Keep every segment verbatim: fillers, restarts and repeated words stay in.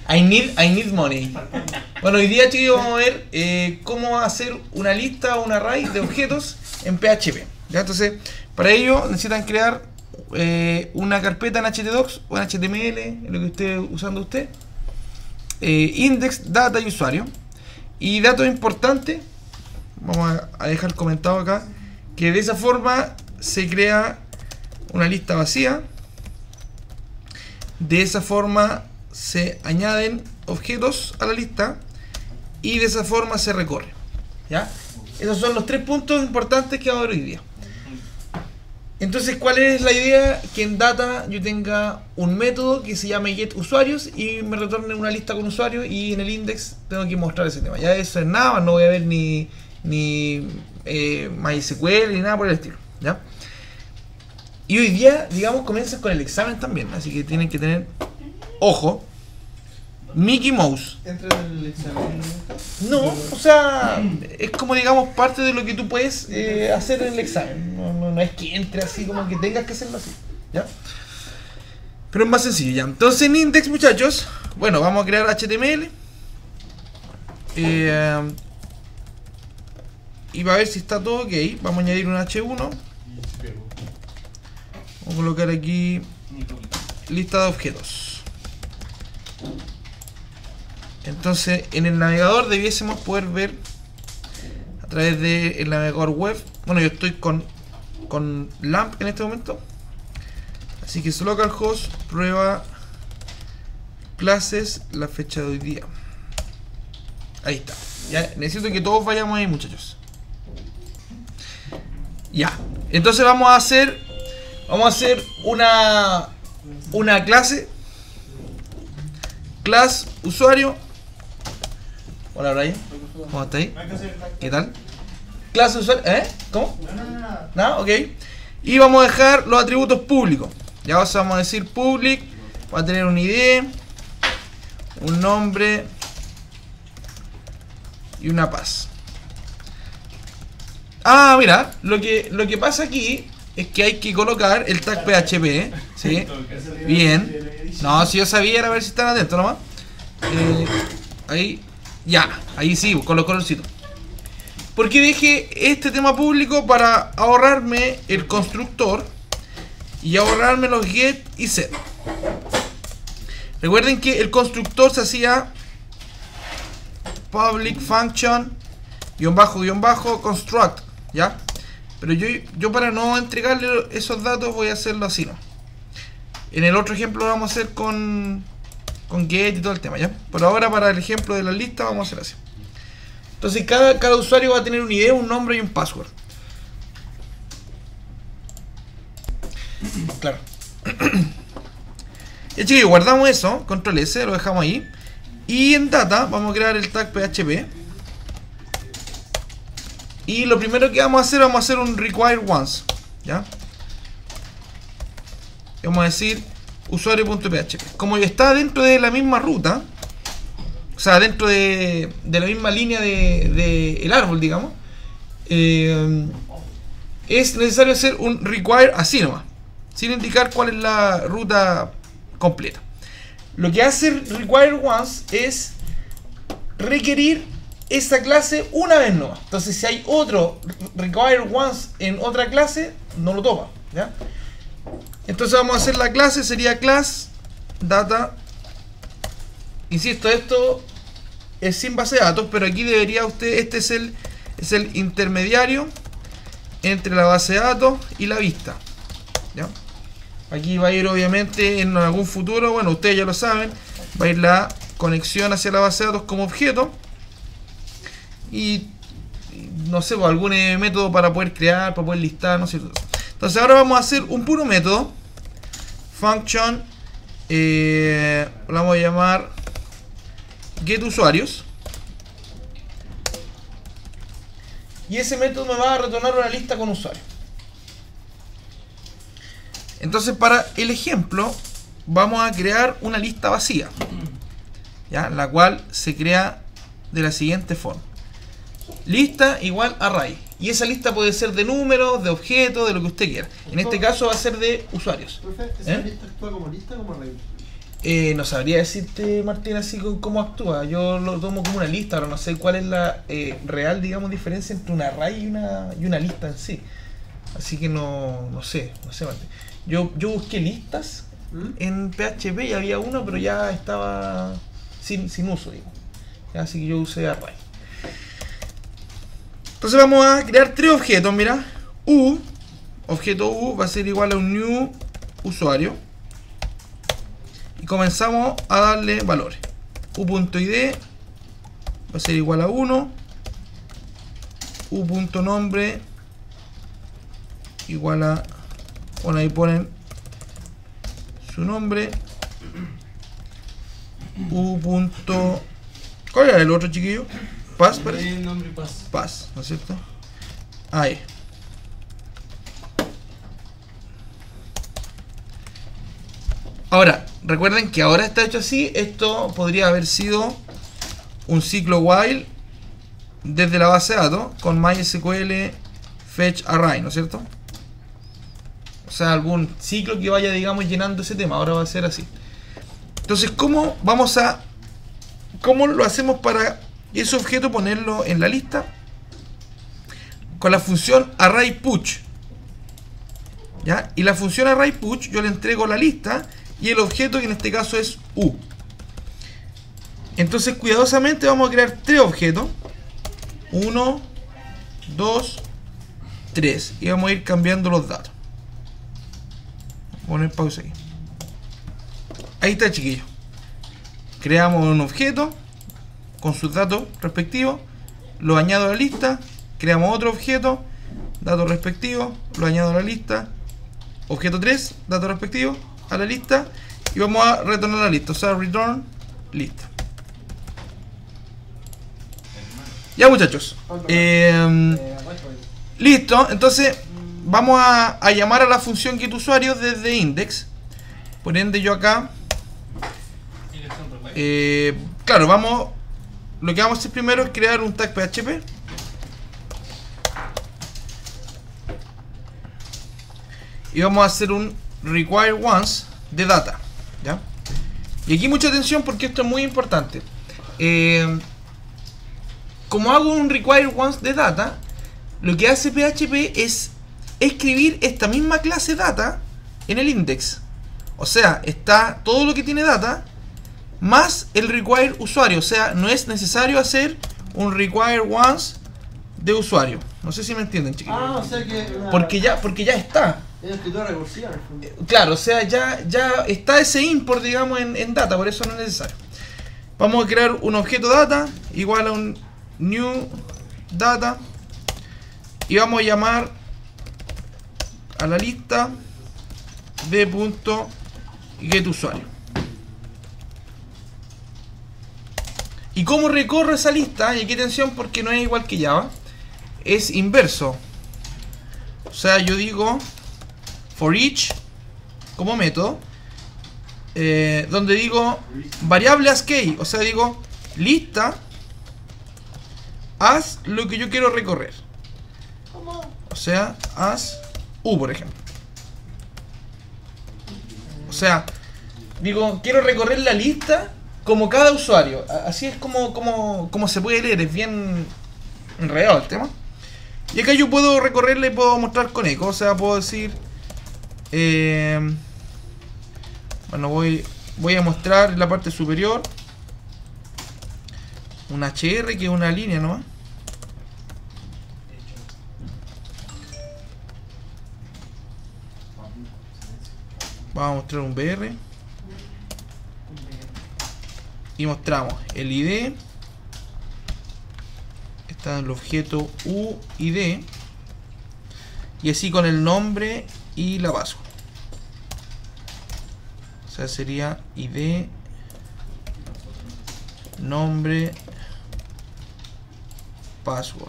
I need, I need money. Bueno, hoy día, chicos, vamos a ver eh, cómo hacer una lista o un array de objetos en P H P. ¿Ya? Entonces, para ello necesitan crear eh, una carpeta en htdocs o en H T M L, en lo que esté usando usted. Eh, index, data y usuario. Y datos importantes, vamos a dejar comentado acá, que de esa forma se crea una lista vacía. De esa forma se añaden objetos a la lista y de esa forma se recorre. ¿Ya? Esos son los tres puntos importantes que vamos a ver hoy día. Entonces, ¿cuál es la idea? Que en data yo tenga un método que se llame getUsuarios y me retorne una lista con usuarios, y en el index tengo que mostrar ese tema. Ya eso es nada más, no voy a ver ni, ni eh, MySQL ni nada por el estilo. ¿Ya? Y hoy día, digamos, comienzan con el examen también, así que tienen que tener ojo. Mickey Mouse. ¿Entra en el examen? No, o sea, es como, digamos, parte de lo que tú puedes eh, hacer en el examen. No, no, no es que entre así, como que tengas que hacerlo así, ¿ya? Pero es más sencillo, ¿ya? Entonces en index, muchachos, bueno, vamos a crear H T M L. Eh, y va a ver si está todo ok. Vamos a añadir un H uno. Vamos a colocar aquí lista de objetos. Entonces en el navegador debiésemos poder ver a través del navegador web. Bueno, yo estoy con, con LAMP en este momento, así que es localhost prueba clases la fecha de hoy día. Ahí está. Ya, necesito que todos vayamos ahí, muchachos. Ya, entonces vamos a hacer Vamos a hacer una Una clase Class usuario. Hola, Brian. ¿Cómo estás ahí? ¿Qué tal? Clase usuario. ¿Eh? ¿Cómo? No, no, no, nada. ¿No? Ok. Y vamos a dejar los atributos públicos. Ya vamos a decir public. Va a tener un I D, un nombre y una path. Ah, mira, lo que, lo que pasa aquí es que hay que colocar el tag P H P, ¿sí? Bien. No, si yo sabía, era a ver si están atentos nomás. Eh, ahí, ya, ahí sí, con los colorcitos. Porque dejé este tema público para ahorrarme el constructor y ahorrarme los get y set. Recuerden que el constructor se hacía public function guión bajo guión bajo construct, ¿ya? Pero yo, yo para no entregarle esos datos voy a hacerlo así, ¿no? En el otro ejemplo lo vamos a hacer con, con get y todo el tema, ¿ya? Por ahora, para el ejemplo de la lista, vamos a hacer así. Entonces cada, cada usuario va a tener un I D, un nombre y un password. Claro. Ya, chicos, guardamos eso, control S, lo dejamos ahí. Y en data vamos a crear el tag P H P. Y lo primero que vamos a hacer, vamos a hacer un require once, ¿ya? Y vamos a decir usuario.php. Como está dentro de la misma ruta, o sea, dentro de, de la misma línea de, de el árbol, digamos, eh, es necesario hacer un require así nomás, sin indicar cuál es la ruta completa. Lo que hace require once es requerir esa clase una vez nomás. Entonces, si hay otro require once en otra clase, no lo toma, ¿ya? Entonces vamos a hacer la clase, sería class data. Insisto, esto es sin base de datos, pero aquí debería usted, este es el, es el intermediario entre la base de datos y la vista, ¿ya? Aquí va a ir, obviamente, en algún futuro, bueno, ustedes ya lo saben, va a ir la conexión hacia la base de datos como objeto. Y no sé, pues, algún método para poder crear, para poder listar, no sé. Entonces ahora vamos a hacer un puro método. Function. Eh, lo vamos a llamar getUsuarios. Y ese método me va a retornar una lista con usuarios. Entonces, para el ejemplo, vamos a crear una lista vacía, ¿ya? La cual se crea de la siguiente forma. Lista igual array. Y esa lista puede ser de números, de objetos, de lo que usted quiera. En este caso va a ser de usuarios. Profe, ¿esa ¿Eh? lista actúa como lista o como array? Eh, no sabría decirte, Martín, así co- cómo actúa. Yo lo tomo como una lista, pero no sé cuál es la eh, real, digamos, diferencia entre un array y una, y una lista en sí. Así que no, no sé, no sé, Martín. Yo, yo busqué listas ¿Mm? en P H P y había una, pero ya estaba sin, sin uso, digo. Así que yo usé array. Entonces vamos a crear tres objetos, mira. U, objeto U va a ser igual a un new usuario. Y comenzamos a darle valores. U.id va a ser igual a uno. U.nombre igual a... Bueno, ahí ponen su nombre. U. ¿Cuál era el otro, chiquillo? Paz, parece. Nombre y paz. Paz, ¿no es cierto? Ahí. Ahora, recuerden que ahora está hecho así. Esto podría haber sido un ciclo while desde la base de datos con MySQL fetch array, ¿no es cierto? O sea, algún ciclo que vaya, digamos, llenando ese tema. Ahora va a ser así. Entonces, ¿cómo vamos a... ¿Cómo lo hacemos para ese objeto ponerlo en la lista? Con la función arrayPush. ¿Ya? Y la función arrayPush yo le entrego la lista y el objeto, que en este caso es U. Entonces, cuidadosamente vamos a crear tres objetos. uno, dos, tres. Y vamos a ir cambiando los datos. Voy a poner pausa aquí. Ahí está, chiquillos. Creamos un objeto con sus datos respectivos. Lo añado a la lista. Creamos otro objeto. Datos respectivos. Lo añado a la lista. Objeto tres. Datos respectivos a la lista. Y vamos a retornar la lista. O sea, return lista. Ya, muchachos. Eh, listo. Entonces vamos a, a llamar a la función getUsuario desde index. Por ende, yo acá eh, claro, vamos. Lo que vamos a hacer primero es crear un tag P H P. Y vamos a hacer un require once de data, ¿ya? Y aquí mucha atención porque esto es muy importante. Eh, como hago un require once de data, lo que hace P H P es escribir esta misma clase data en el index. O sea, está todo lo que tiene data más el require usuario. O sea, no es necesario hacer un require once de usuario. No sé si me entienden, chiquillos. Ah, o sea que... Una... Porque ya, porque ya está. Es una escritura recursiva, en el fondo. Claro, o sea, ya, ya está ese import, digamos, en, en data, por eso no es necesario. Vamos a crear un objeto data igual a un new data y vamos a llamar a la lista de punto getUsuario. ¿Y cómo recorro esa lista? Y aquí atención porque no es igual que Java, es inverso. O sea, yo digo for each como método, eh, donde digo variable asKey, o sea, digo lista haz lo que yo quiero recorrer. O sea, haz U, por ejemplo. O sea, digo, quiero recorrer la lista como cada usuario. Así es como, como, como se puede leer, es bien enredado el tema. Y acá yo puedo recorrerla y puedo mostrar con eco. O sea, puedo decir eh, bueno, voy, voy a mostrar en la parte superior un H R, que es una línea nomás. Vamos a mostrar un B R y mostramos el I D. Está en el objeto U I D y así con el nombre y la password. O sea, sería I D, nombre, password.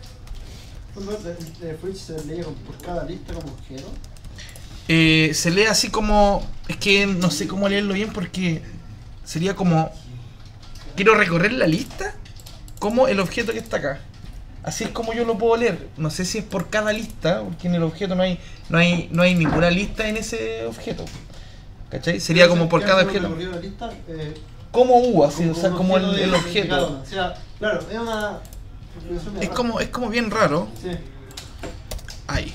¿El for each se lee por cada lista como objeto? Eh, se lee así como... Es que no sé cómo leerlo bien porque sería como... Quiero recorrer la lista como el objeto que está acá. Así es como yo lo puedo leer. No sé si es por cada lista, porque en el objeto no hay no hay, no hay ninguna lista en ese objeto. ¿Cachai? Sería como por cada objeto. Recorrido de la lista, eh, Como U, así, o sea, un como el, de- el de objeto. cada una. O sea, claro, es una. Es como, es como bien raro. Sí. Ahí.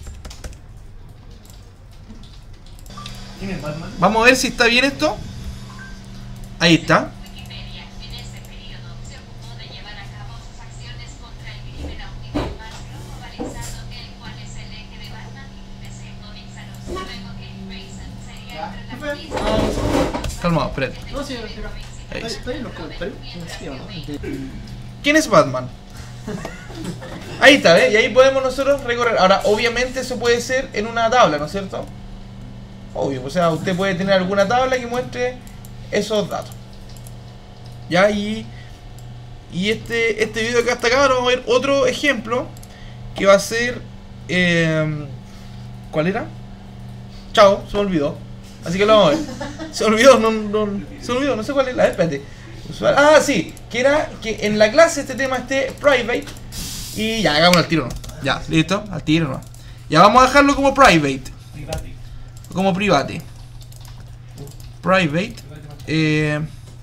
¿Quién es Batman? Vamos a ver si está bien esto. Ahí está. Wikipedia en ese periodo se ocupó de llevar a cabo sus acciones contra el crimen a un nivel más globalizado, el cual es el eje de Batman y D C Comics a los luego que Grayson sería el protagonista. Calmado, espérate. No, sí, pero. Ahí Está sí. está ahí en los comentarios. Sí, ¿o no? De- ¿Quién es Batman? Ahí está, ¿ves? Y ahí podemos nosotros recorrer. Ahora, obviamente eso puede ser en una tabla, ¿no es cierto? Obvio, o sea, usted puede tener alguna tabla que muestre esos datos. Ya, y, y este, este video que hasta acá, ahora vamos a ver otro ejemplo que va a ser... eh, ¿cuál era? Chao, se me olvidó. Así que lo vamos a ver. Se me olvidó, no, no, se me olvidó, no sé cuál es. A ver, espérate. Usual- Ah, sí, que era que en la clase este tema esté private. Y ya, hagámoslo al tiro, ¿no? Ya, listo, al tiro, ¿no? Ya vamos a dejarlo como private. Private. Como private. Private. Eh,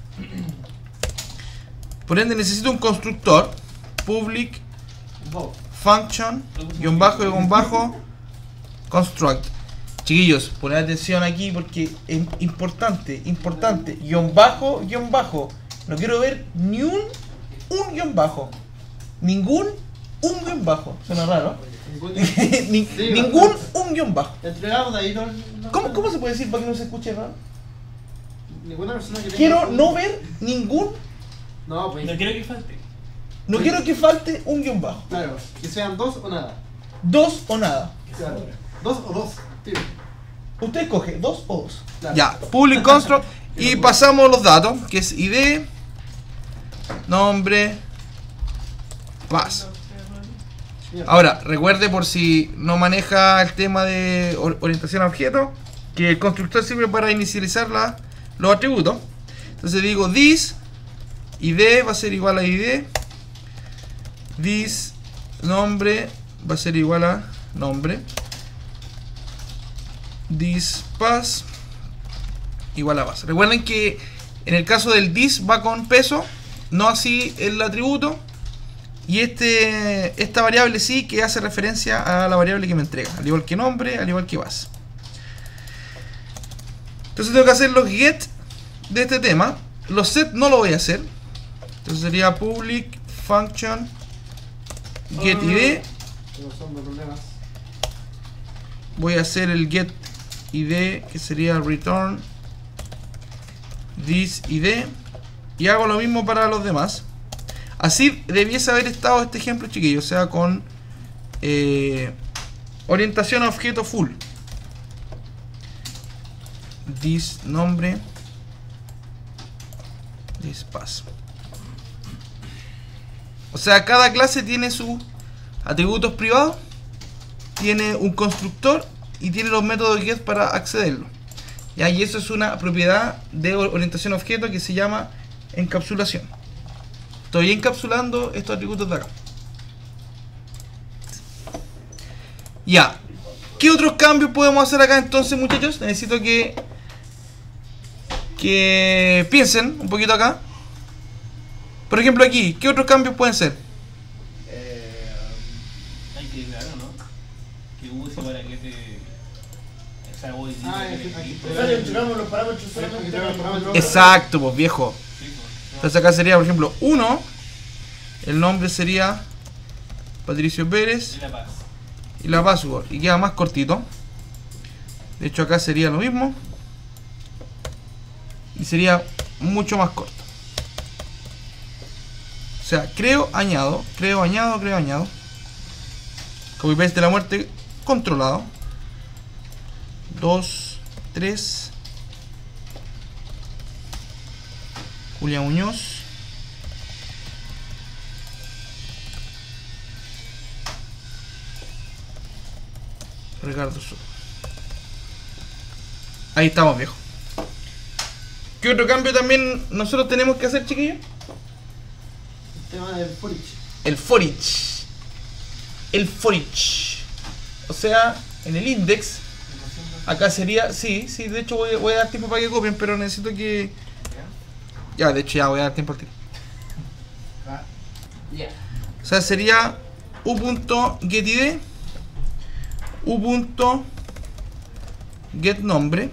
por ende necesito un constructor. Public function guión bajo guión bajo construct. Chiquillos, poned atención aquí porque es importante, importante. Guión bajo, guión bajo. No quiero ver ni un un guión bajo. Ningún un guión bajo. Suena raro. Ningún- Ni- Sí, ningún bastante. un guión bajo. Entregamos de ahí no, no- ¿Cómo, ¿Cómo se puede decir para que no se escuche raro? Ninguna persona que tenga- Quiero no ver ningún. No, pues. No quiero que falte. No Sí. quiero que falte un guión bajo. Claro, que sean dos o nada. Dos o nada. Claro. Dos o dos. Sí. Usted escoge dos o dos. Claro. Ya, public construct. Y pasamos los datos, que es I D, nombre, class. Bien. Ahora, recuerde por si no maneja el tema de or- orientación a objetos, que el constructor sirve para inicializar la- los atributos. Entonces digo this, I D va a ser igual a I D, this, nombre va a ser igual a nombre, this pass igual a pass. Recuerden que en el caso del this va con peso, no así el atributo. Y este esta variable sí que hace referencia a la variable que me entrega, al igual que nombre, al igual que base. Entonces tengo que hacer los get de este tema. Los set no lo voy a hacer. Entonces sería public function get I D. Pero son dos problemas. Voy a hacer el get I D, que sería return this I D. Y hago lo mismo para los demás. Así debiese haber estado este ejemplo, chiquillos. O sea, con eh, orientación a objeto full. This nombre. This pass. O sea, cada clase tiene sus atributos privados. Tiene un constructor y tiene los métodos get para accederlo. ¿Ya? Y eso es una propiedad de orientación a objeto que se llama encapsulación. Estoy encapsulando estos atributos de acá. Ya. ¿Qué otros cambios podemos hacer acá entonces, muchachos? Necesito que que piensen un poquito acá. Por ejemplo aquí, ¿qué otros cambios pueden ser? Eh, hay que declarar, ¿no? Que use para que te. Esa voz dice Ah, que aquí- te- aquí- que- Claro, entregamos los parámetros Aquí solamente tenemos en el parámetros. Exacto, pues viejo. Sí, pues, Entonces acá sería, por ejemplo, uno. El nombre sería Patricio Pérez. y la paz. Y la password. Y queda más cortito. De hecho acá sería lo mismo. Y sería mucho más corto. O sea, creo, añado, creo, añado, creo, añado. Copy paste de la muerte controlado. dos, tres. Julián Muñoz. Ricardo Soto. Ahí estamos, viejo. ¿Qué otro cambio también nosotros tenemos que hacer, chiquillos? El tema del for each. El for each. El for each. O sea, en el index Acá sería, sí, sí, de hecho voy, voy a dar tiempo para que copien, pero necesito que... Ya, de hecho ya voy a dar tiempo al tiro. Ya. O sea, sería u.getID, u.getNombre,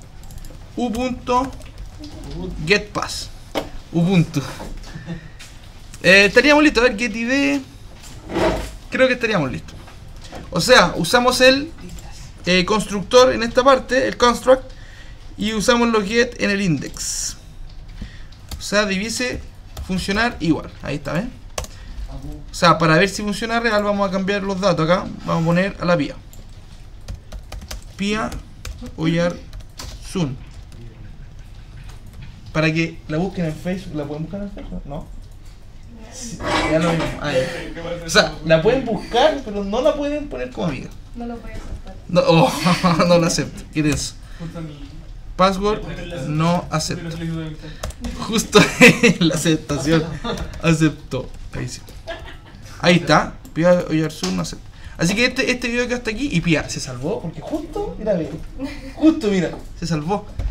u.getPass, Ubuntu. Eh, estaríamos listos, a ver, getID. Creo que estaríamos listos. O sea, usamos el eh, constructor en esta parte, el construct, y usamos los get en el index. O sea, debiese funcionar igual. Ahí está, ¿ven? O sea, para ver si funciona real, vamos a cambiar los datos acá. Vamos a poner a la pia. Pia oyar zoom. Para que la busquen en Facebook. ¿La pueden buscar en Facebook? No. Sí, ya lo mismo. Ah, ya. O sea, la pueden buscar, pero no la pueden poner como amiga. No lo voy a aceptar. No, oh, no la acepto. ¿Qué es eso? Password no acepto. Justo en la aceptación. Aceptó. Ahí sí. Ahí está. Pia oyar zoom no acepto. Así que este, este video que hasta aquí. Y Pia se salvó porque justo, mira, ve, justo mira, se salvó.